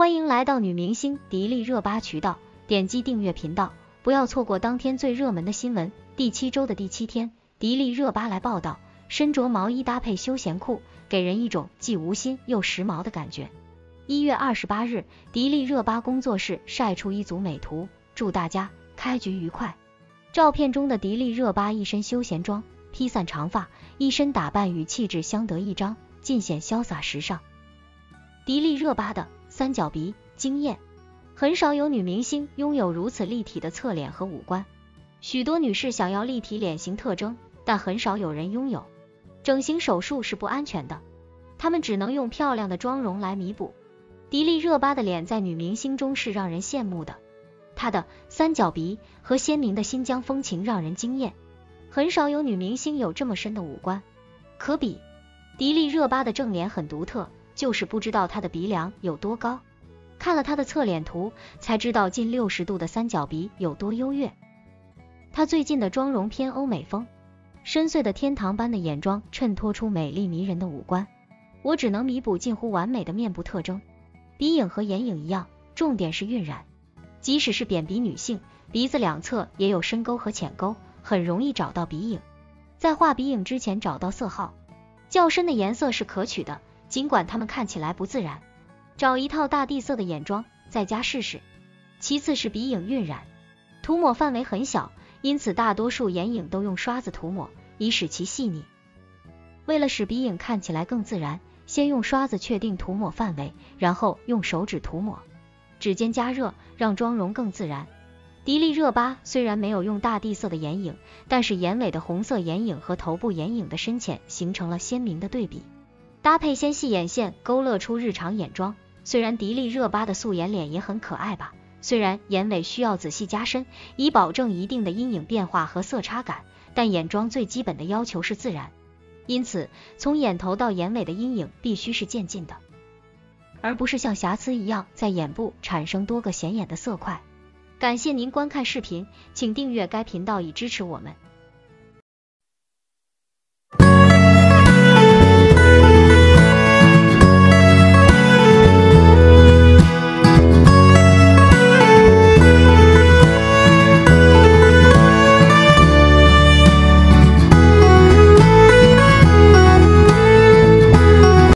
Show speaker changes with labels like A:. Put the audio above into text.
A: 欢迎来到女明星迪丽热巴渠道，点击订阅频道，不要错过当天最热门的新闻。第7周的第7天，迪丽热巴来报道，身着毛衣搭配休闲裤，给人一种既无心又时髦的感觉。1月28日，迪丽热巴工作室晒出一组美图，祝大家开局愉快。照片中的迪丽热巴一身休闲装，披散长发，一身打扮与气质相得益彰，尽显潇洒时尚。迪丽热巴的三角鼻惊艳，很少有女明星拥有如此立体的侧脸和五官。许多女士想要立体脸型特征，但很少有人拥有。整形手术是不安全的，她们只能用漂亮的妆容来弥补。迪丽热巴的脸在女明星中是让人羡慕的，她的三角鼻和鲜明的新疆风情让人惊艳。很少有女明星有这么深的五官可比。迪丽热巴的正脸很独特，就是不知道她的鼻梁有多高。看了她的侧脸图，才知道近60度的三角鼻有多优越。她最近的妆容偏欧美风，深邃的天堂般的眼妆衬托出美丽迷人的五官。我只能弥补近乎完美的面部特征。鼻影和眼影一样，重点是晕染。即使是扁鼻女性，鼻子两侧也有深沟和浅沟，很容易找到鼻影。在画鼻影之前找到色号较深的颜色是可取的，尽管它们看起来不自然。找一套大地色的眼妆，在家试试。其次是鼻影晕染，涂抹范围很小，因此大多数眼影都用刷子涂抹，以使其细腻。为了使鼻影看起来更自然，先用刷子确定涂抹范围，然后用手指涂抹。指尖加热，让妆容更自然。迪丽热巴虽然没有用大地色的眼影，但是眼尾的红色眼影和头部眼影的深浅形成了鲜明的对比，搭配纤细眼线勾勒出日常眼妆。虽然迪丽热巴的素颜脸也很可爱吧，虽然眼尾需要仔细加深，以保证一定的阴影变化和色差感，但眼妆最基本的要求是自然，因此从眼头到眼尾的阴影必须是渐进的，而不是像瑕疵一样在眼部产生多个显眼的色块。感谢您观看视频，请订阅该频道以支持我们。